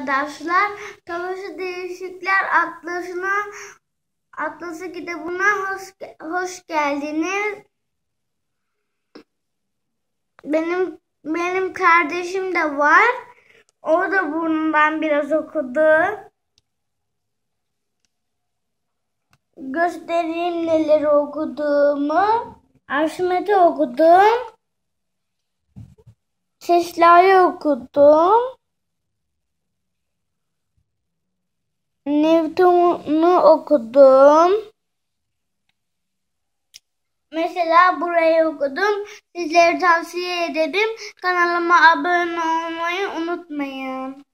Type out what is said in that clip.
arkadaşlar. Çalışı Değişikler Atlası kitabına hoş geldiniz. Benim kardeşim de var. O da burnundan biraz okudu. Göstereyim neleri okuduğumu. Arşimet'i okudum. Sesleri okudum. Newton'u okudum. Mesela burayı okudum. Sizlere tavsiye ederim. Kanalıma abone olmayı unutmayın.